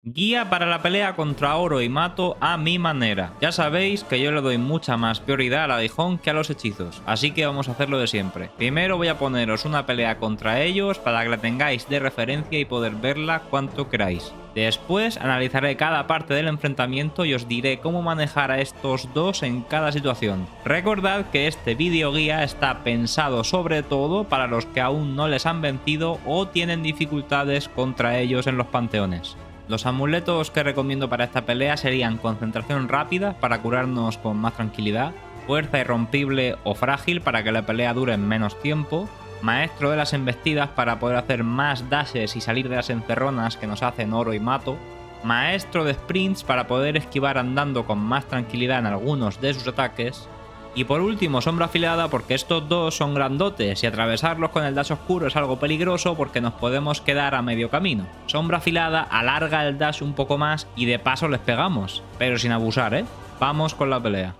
Guía para la pelea contra Orochimaru a mi manera. Ya sabéis que yo le doy mucha más prioridad al aguijón que a los hechizos, así que vamos a hacerlo de siempre. Primero voy a poneros una pelea contra ellos para que la tengáis de referencia y poder verla cuanto queráis. Después analizaré cada parte del enfrentamiento y os diré cómo manejar a estos dos en cada situación. Recordad que este vídeo guía está pensado sobre todo para los que aún no les han vencido o tienen dificultades contra ellos en los panteones. Los amuletos que recomiendo para esta pelea serían concentración rápida para curarnos con más tranquilidad, fuerza irrompible o frágil para que la pelea dure menos tiempo, maestro de las embestidas para poder hacer más dashes y salir de las encerronas que nos hacen Orochimaru, maestro de sprints para poder esquivar andando con más tranquilidad en algunos de sus ataques, y por último sombra afilada porque estos dos son grandotes y atravesarlos con el dash oscuro es algo peligroso porque nos podemos quedar a medio camino. Sombra afilada alarga el dash un poco más y de paso les pegamos, pero sin abusar, ¿eh? Vamos con la pelea.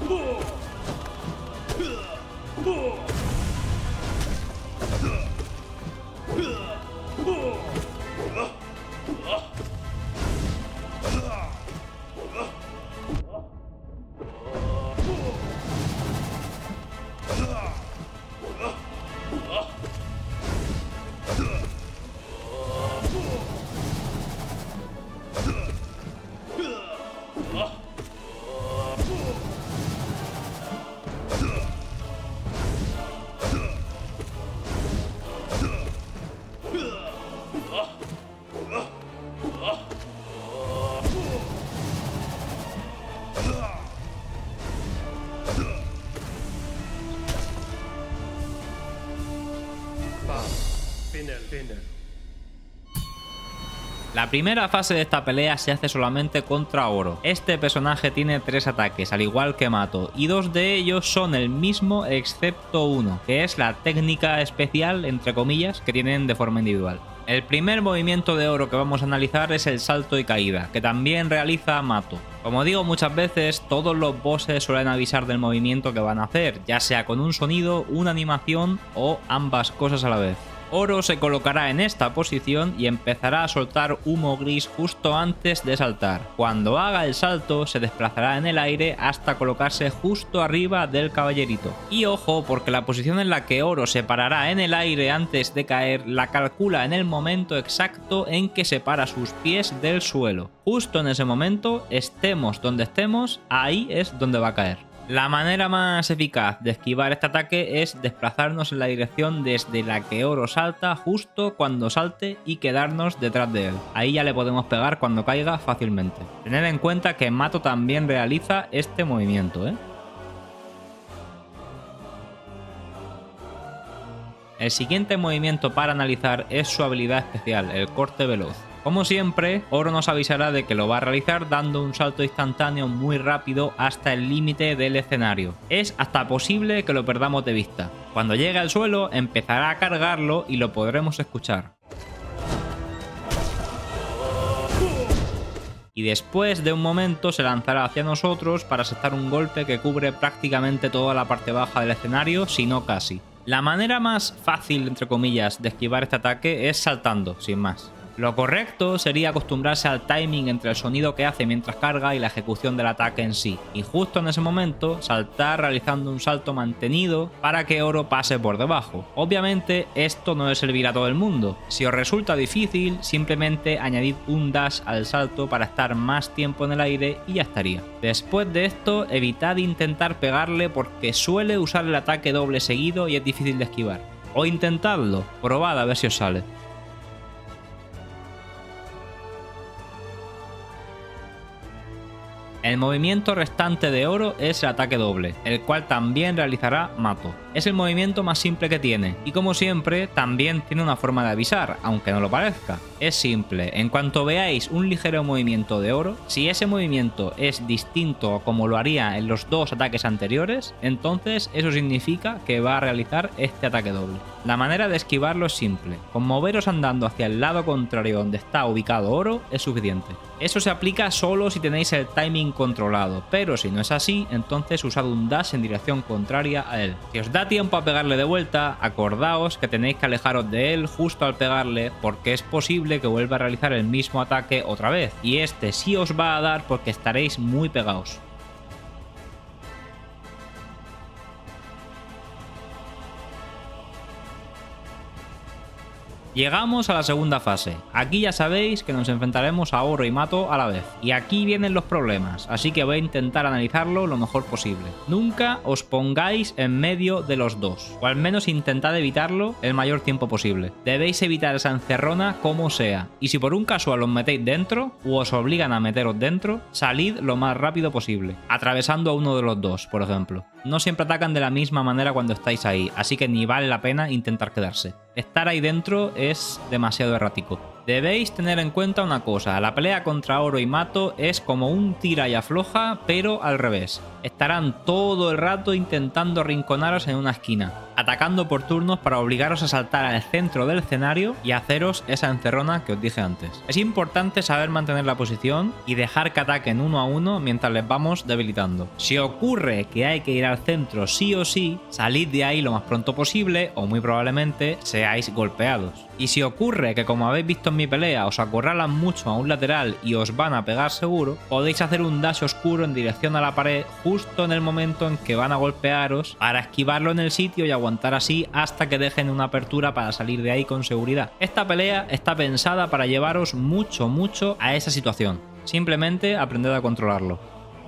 La primera fase de esta pelea se hace solamente contra Oro. Este personaje tiene 3 ataques, al igual que Mato, y 2 de ellos son el mismo excepto uno, que es la técnica especial, entre comillas, que tienen de forma individual. El primer movimiento de Oro que vamos a analizar es el salto y caída, que también realiza Mato. Como digo muchas veces, todos los bosses suelen avisar del movimiento que van a hacer, ya sea con un sonido, una animación o ambas cosas a la vez. Oro se colocará en esta posición y empezará a soltar humo gris justo antes de saltar. Cuando haga el salto se desplazará en el aire hasta colocarse justo arriba del caballerito. Y ojo, porque la posición en la que Oro se parará en el aire antes de caer la calcula en el momento exacto en que separa sus pies del suelo. Justo en ese momento, estemos donde estemos, ahí es donde va a caer. La manera más eficaz de esquivar este ataque es desplazarnos en la dirección desde la que Oro salta justo cuando salte y quedarnos detrás de él. Ahí ya le podemos pegar cuando caiga fácilmente. Tened en cuenta que Mato también realiza este movimiento, El siguiente movimiento para analizar es su habilidad especial, el corte veloz. Como siempre, Oro nos avisará de que lo va a realizar dando un salto instantáneo muy rápido hasta el límite del escenario. Es hasta posible que lo perdamos de vista. Cuando llegue al suelo, empezará a cargarlo y lo podremos escuchar. Y después de un momento se lanzará hacia nosotros para asestar un golpe que cubre prácticamente toda la parte baja del escenario, si no casi. La manera más fácil, entre comillas, de esquivar este ataque es saltando, sin más. Lo correcto sería acostumbrarse al timing entre el sonido que hace mientras carga y la ejecución del ataque en sí, y justo en ese momento saltar realizando un salto mantenido para que Oro pase por debajo. Obviamente esto no le servirá a todo el mundo. Si os resulta difícil, simplemente añadid un dash al salto para estar más tiempo en el aire y ya estaría. Después de esto, evitad intentar pegarle porque suele usar el ataque doble seguido y es difícil de esquivar. O intentadlo, probad a ver si os sale. El movimiento restante de Oro es el ataque doble, el cual también realizará Mato. Es el movimiento más simple que tiene, y como siempre, también tiene una forma de avisar, aunque no lo parezca. Es simple, en cuanto veáis un ligero movimiento de Oro, si ese movimiento es distinto a como lo haría en los 2 ataques anteriores, entonces eso significa que va a realizar este ataque doble. La manera de esquivarlo es simple, con moveros andando hacia el lado contrario donde está ubicado Oro es suficiente. Eso se aplica solo si tenéis el timing controlado, pero si no es así, entonces usad un dash en dirección contraria a él. Si os da tiempo a pegarle de vuelta, acordaos que tenéis que alejaros de él justo al pegarle porque es posible que vuelva a realizar el mismo ataque otra vez, y este sí os va a dar porque estaréis muy pegados. Llegamos a la segunda fase. Aquí ya sabéis que nos enfrentaremos a Oro y Mato a la vez. Y aquí vienen los problemas, así que voy a intentar analizarlo lo mejor posible. Nunca os pongáis en medio de los dos, o al menos intentad evitarlo el mayor tiempo posible. Debéis evitar esa encerrona como sea, y si por un casual os metéis dentro, o os obligan a meteros dentro, salid lo más rápido posible, atravesando a uno de los dos, por ejemplo. No siempre atacan de la misma manera cuando estáis ahí, así que ni vale la pena intentar quedarse. Estar ahí dentro es demasiado errático. Debéis tener en cuenta una cosa, la pelea contra Oro y Mato es como un tira y afloja, pero al revés. Estarán todo el rato intentando arrinconaros en una esquina, atacando por turnos para obligaros a saltar al centro del escenario y haceros esa encerrona que os dije antes. Es importante saber mantener la posición y dejar que ataquen uno a uno mientras les vamos debilitando. Si ocurre que hay que ir al centro sí o sí, salid de ahí lo más pronto posible o muy probablemente seáis golpeados. Y si ocurre que, como habéis visto en mi pelea, os acorralan mucho a un lateral y os van a pegar seguro, podéis hacer un dash oscuro en dirección a la pared justo en el momento en que van a golpearos para esquivarlo en el sitio y aguantar así hasta que dejen una apertura para salir de ahí con seguridad. Esta pelea está pensada para llevaros mucho a esa situación. Simplemente aprended a controlarlo.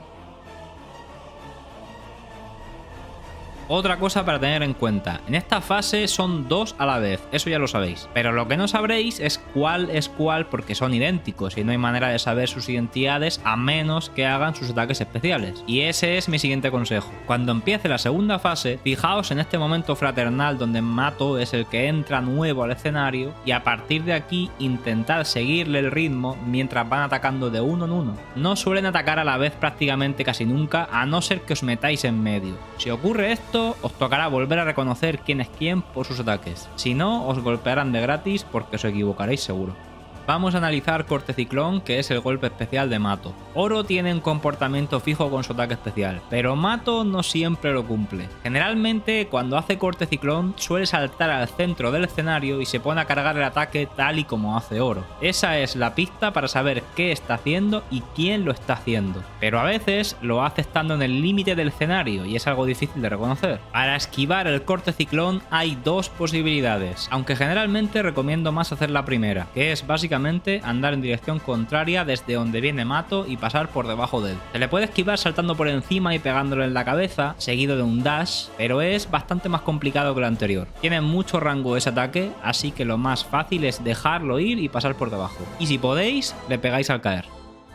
Otra cosa para tener en cuenta, en esta fase son dos a la vez, eso ya lo sabéis, pero lo que no sabréis es cuál porque son idénticos y no hay manera de saber sus identidades a menos que hagan sus ataques especiales. Y ese es mi siguiente consejo. Cuando empiece la segunda fase, fijaos en este momento fraternal donde Mato es el que entra nuevo al escenario y a partir de aquí intentad seguirle el ritmo mientras van atacando de uno en uno. No suelen atacar a la vez prácticamente casi nunca a no ser que os metáis en medio. Si ocurre esto, os tocará volver a reconocer quién es quién por sus ataques. Si no, os golpearán de gratis porque os equivocaréis seguro. Vamos a analizar Corte Ciclón, que es el golpe especial de Mato. Oro tiene un comportamiento fijo con su ataque especial, pero Mato no siempre lo cumple. Generalmente, cuando hace Corte Ciclón, suele saltar al centro del escenario y se pone a cargar el ataque tal y como hace Oro. Esa es la pista para saber qué está haciendo y quién lo está haciendo. Pero a veces lo hace estando en el límite del escenario y es algo difícil de reconocer. Para esquivar el Corte Ciclón hay dos posibilidades, aunque generalmente recomiendo más hacer la primera, que es básicamente andar en dirección contraria desde donde viene Mato y pasar por debajo de él. Se le puede esquivar saltando por encima y pegándole en la cabeza, seguido de un dash, pero es bastante más complicado que lo anterior. Tiene mucho rango ese ataque, así que lo más fácil es dejarlo ir y pasar por debajo. Y si podéis, le pegáis al caer.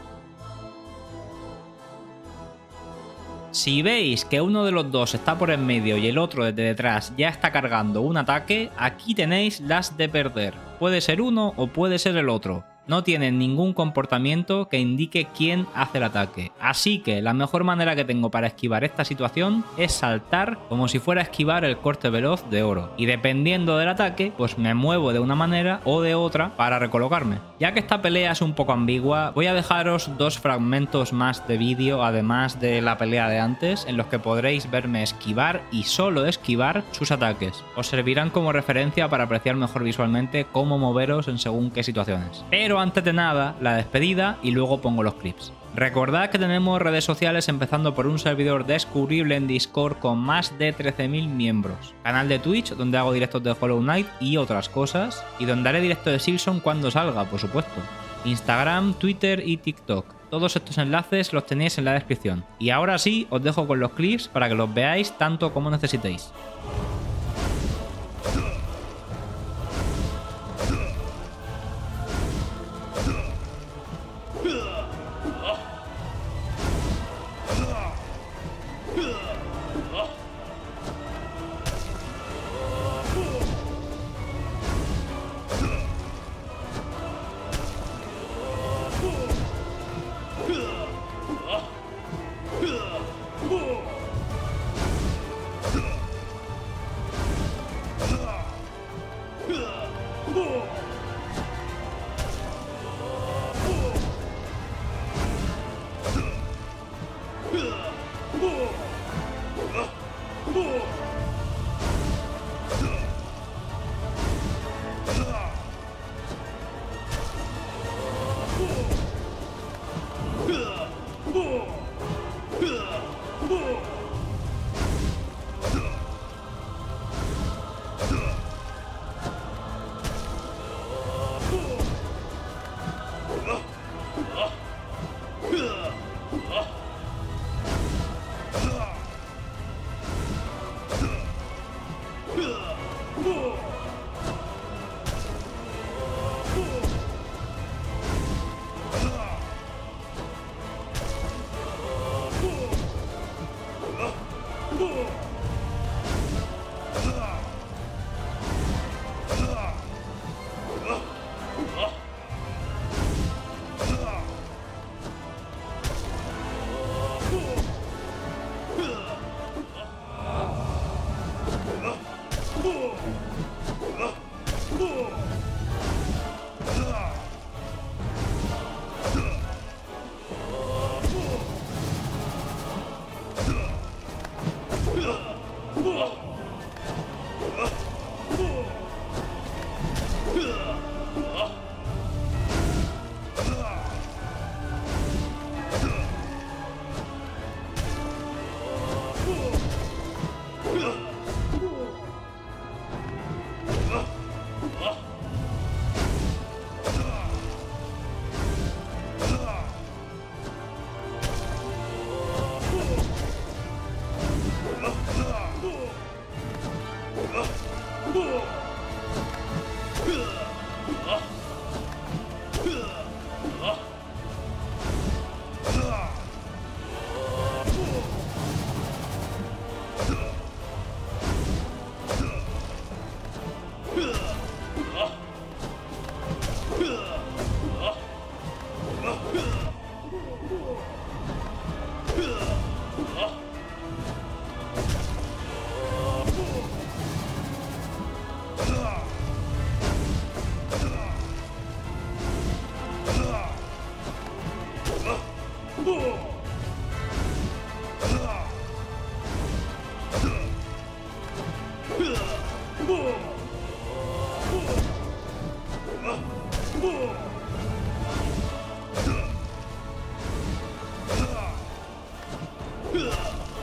Si veis que uno de los dos está por en medio y el otro desde detrás ya está cargando un ataque, aquí tenéis las de perder. Puede ser uno o puede ser el otro. No tienen ningún comportamiento que indique quién hace el ataque. Así que la mejor manera que tengo para esquivar esta situación es saltar como si fuera a esquivar el corte veloz de Oro. Y dependiendo del ataque, pues me muevo de una manera o de otra para recolocarme. Ya que esta pelea es un poco ambigua, voy a dejaros dos fragmentos más de vídeo, además de la pelea de antes, en los que podréis verme esquivar y solo esquivar sus ataques. Os servirán como referencia para apreciar mejor visualmente cómo moveros en según qué situaciones. Pero antes de nada, la despedida y luego pongo los clips. Recordad que tenemos redes sociales empezando por un servidor descubrible en Discord con más de 13.000 miembros. Canal de Twitch donde hago directos de Hollow Knight y otras cosas. Y donde haré directo de Silson cuando salga, por supuesto. Instagram, Twitter y TikTok. Todos estos enlaces los tenéis en la descripción. Y ahora sí, os dejo con los clips para que los veáis tanto como necesitéis.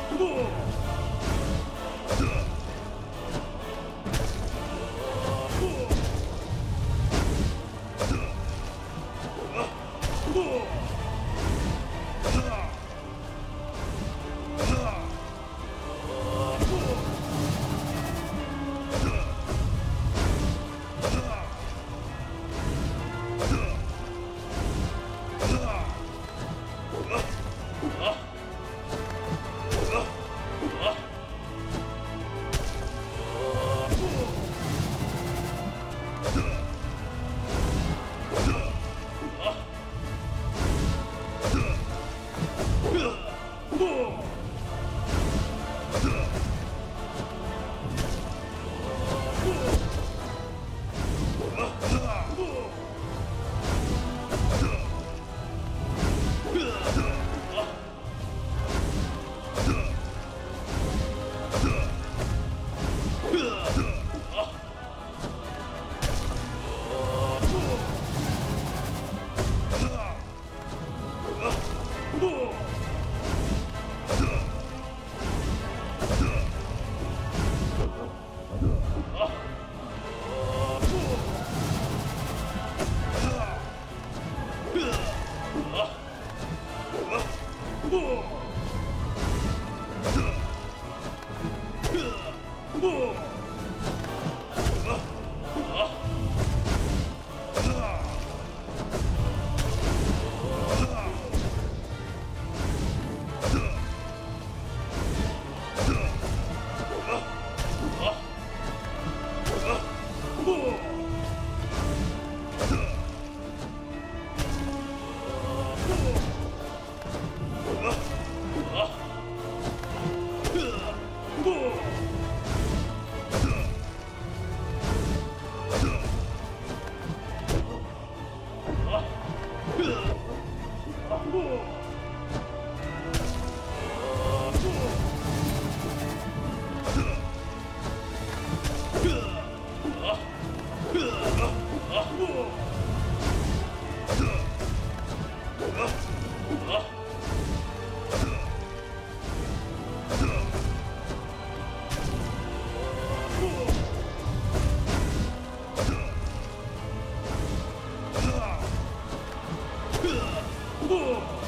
Whoa!